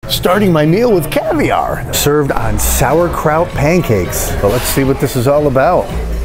Starting my meal with caviar, served on sauerkraut pancakes. Well, let's see what this is all about.